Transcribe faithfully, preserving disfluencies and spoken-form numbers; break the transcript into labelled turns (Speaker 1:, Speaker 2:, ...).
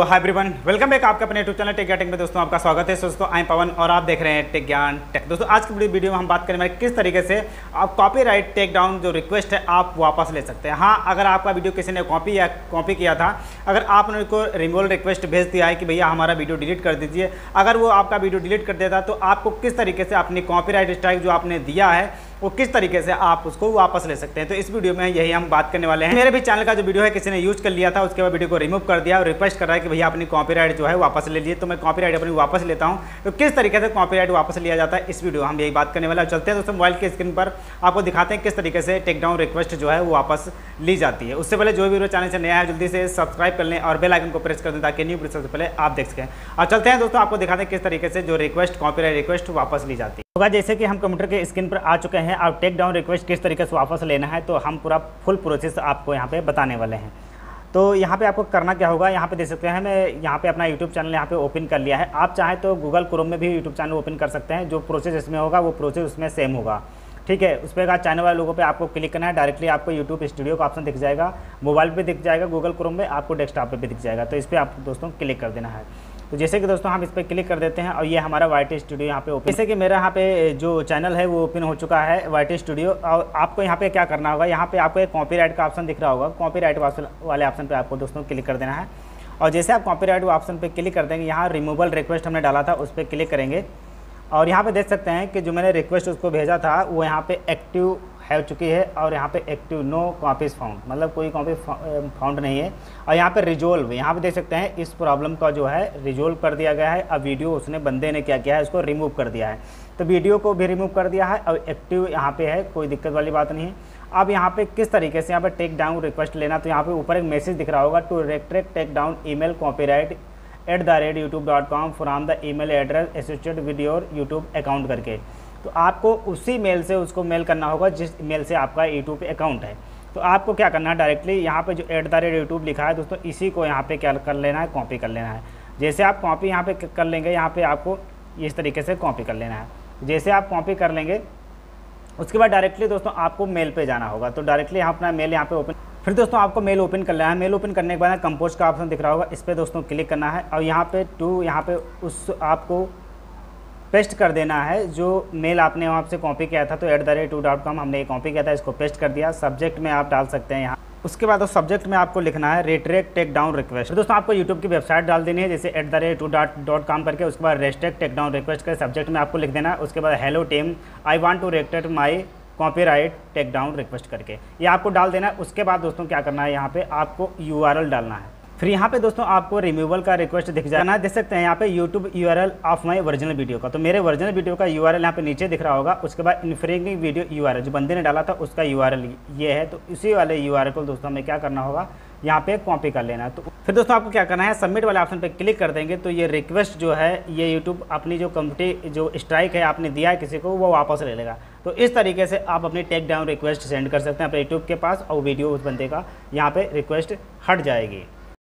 Speaker 1: Hi everyone, welcome back आपका अपने YouTube channel tech Gyan tech में। दोस्तों आपका स्वागत है। दोस्तों आई एम पवन और आप देख रहे हैं टेक ज्ञान टेक। दोस्तों आज की वीडियो में हम बात करेंगे किस तरीके से आप कॉपीराइट टेक डाउन जो रिक्वेस्ट है आप वापस ले सकते हैं। हाँ, अगर आपका वीडियो किसी ने कॉपी या कॉपी किया था, अगर आपने उनको रिमूवल रिक्वेस्ट भेज दिया है कि भैया हमारा वीडियो डिलीट कर दीजिए, अगर वो आपका वीडियो डिलीट कर देता तो आपको किस तरीके से अपनी कॉपीराइट स्ट्राइक जो आपने दिया है वो किस तरीके से आप उसको वापस ले सकते हैं। तो इस वीडियो में यही हम बात करने वाले हैं। मेरे भी चैनल का जो वीडियो है किसी ने यूज कर लिया था, उसके बाद वीडियो को रिमूव कर दिया और रिक्वेस्ट कर रहा है कि भैया अपनी कॉपीराइट जो है वापस ले लीजिए। तो मैं कॉपीराइट अपनी वापस लेता हूं, तो किस तरीके से कॉपीराइट वापस लिया जाता है इस वीडियो हम यही बात करने वाले हैं। चलते हैं दोस्तों मोबाइल की स्क्रीन पर आपको दिखाते हैं किस तरीके से टेक डाउन रिक्वेस्ट जो है वो वापस ली जाती है। उससे पहले जो भी वीडियो चैनल से नया है जल्दी से सब्सक्राइब कर लें और बेल आइकन को प्रेस कर दें ताकि न्यू वीडियो सबसे पहले आप देख सकें। और चलते हैं दोस्तों आपको दिखाते हैं किस तरीके से जो रिक्वेस्ट कॉपीराइट रिक्वेस्ट वापस ली जाती है। होगा जैसे कि हम कंप्यूटर के स्क्रीन पर आ चुके हैं और टेक डाउन रिक्वेस्ट किस तरीके से वापस लेना है तो हम पूरा फुल प्रोसेस आपको यहाँ पे बताने वाले हैं। तो यहाँ पे आपको करना क्या होगा, यहाँ पे देख सकते हैं मैं यहाँ पे अपना यूट्यूब चैनल यहाँ पे ओपन कर लिया है। आप चाहें तो गूगल क्रोम में भी यूट्यूब चैनल ओपन कर सकते हैं। जो प्रोसेस इसमें होगा वो प्रोसेस उसमें सेम होगा, ठीक है। उस पर चैनल वाले लोगों पे आपको क्लिक करना है, डायरेक्टली आपको यूट्यूब स्टूडियो का ऑप्शन दिख जाएगा, मोबाइल पे दिख जाएगा, गूगल क्रोम में आपको डेस्कटॉप पे भी दिख जाएगा। तो इस पर आप दोस्तों क्लिक कर देना है। तो जैसे कि दोस्तों हम इस पर क्लिक कर देते हैं और ये हमारा वाई टी स्टूडियो यहाँ पे ओपन, जैसे कि मेरा यहाँ पे जो चैनल है वो ओपन हो चुका है वाई टी स्टूडियो। और आपको यहाँ पे क्या करना होगा, यहाँ पे आपको एक कॉपीराइट का ऑप्शन दिख रहा होगा, कॉपीराइट वाले ऑप्शन पे आपको दोस्तों क्लिक कर देना है। और जैसे आप कॉपीराइट ऑप्शन पे क्लिक कर देंगे, यहाँ रिमूवल रिक्वेस्ट हमने डाला था उस पर क्लिक करेंगे और यहाँ पे देख सकते हैं कि जो मैंने रिक्वेस्ट उसको भेजा था वो यहाँ पे एक्टिव हो चुकी है और यहाँ पे एक्टिव नो कॉपीज फाउंड, मतलब कोई कॉपी फाउंड नहीं है। और यहाँ पे रिजोल्व, यहाँ पे देख सकते हैं इस प्रॉब्लम का जो है रिजोल्व कर दिया गया है। अब वीडियो उसने बंदे ने क्या किया है, उसको रिमूव कर दिया है। तो वीडियो को भी रिमूव कर दिया है और एक्टिव यहाँ पे है, कोई दिक्कत वाली बात नहीं है। अब यहाँ पे किस तरीके से यहाँ पे टेक डाउन रिक्वेस्ट लेना, तो यहाँ पे ऊपर एक मैसेज दिख रहा होगा, to retract take down email copyright at the rate YouTube dot com from the email address associated with your YouTube account करके। तो आपको उसी मेल से उसको मेल करना होगा जिस मेल से आपका यूट्यूब अकाउंट है। तो आपको क्या करना है, डायरेक्टली यहाँ पे जो एट द रेट यूट्यूब लिखा है दोस्तों, इसी को यहाँ पे क्या कर लेना है, कॉपी कर लेना है। जैसे आप कॉपी यहाँ पे कर लेंगे, यहाँ पे आपको इस तरीके से कॉपी कर लेना है। जैसे आप कॉपी कर लेंगे उसके बाद डायरेक्टली दोस्तों आपको मेल पे जाना होगा। तो डायरेक्टली यहाँ अपना मेल यहाँ पे ओपन, फिर दोस्तों आपको मेल ओपन कर लेना है। मेल ओपन करने के बाद कंपोज का ऑप्शन दिख रहा होगा, इस पर दोस्तों क्लिक करना है और यहाँ पे टू यहाँ पे उस आपको पेस्ट कर देना है जो मेल आपने वहाँ से कॉपी किया था। तो at the rate two dot com हमने कॉपी किया था, इसको पेस्ट कर दिया। सब्जेक्ट में आप डाल सकते हैं यहाँ, उसके बाद उस सब्जेक्ट में आपको लिखना है रिट्रेक्ट टेक डाउन रिक्वेस्ट। दोस्तों आपको यूट्यूब की वेबसाइट डाल देनी है, जैसे at the rate two dot dot com करके, उसके बाद रेस्ट्रेक्ट टेक डाउन रिक्वेस्ट के सब्जेक्ट में आपको लिख देना है। उसके बाद hello team I want to retract my copyright take down request करके ये आपको डाल देना है। उसके बाद दोस्तों क्या करना है, यहाँ पे आपको यू आर एल डालना है। फिर यहाँ पे दोस्तों आपको रिमूवल का रिक्वेस्ट दिख जाना है, देख सकते हैं यहाँ पे YouTube U R L of my original video का। तो मेरे ओरिजिनल वीडियो का यू आर एल यहाँ पे नीचे दिख रहा होगा। उसके बाद infringing video U R L जो बंदे ने डाला था उसका यू आर एल ये है। तो इसी वाले यू आर एल को दोस्तों हमें क्या करना होगा, यहाँ पे कॉपी कर लेना है। तो फिर दोस्तों आपको क्या करना है, सबमिट वाले ऑप्शन पे क्लिक कर देंगे तो ये रिक्वेस्ट जो है ये यूट्यूब अपनी जो कंपनी जो स्ट्राइक है आपने दिया है किसी को वो वापस ले लेगा। तो इस तरीके से आप अपनी टेक डाउन रिक्वेस्ट सेंड कर सकते हैं अपने यूट्यूब के पास और वीडियो उस बंदे का यहाँ पे रिक्वेस्ट हट जाएगी।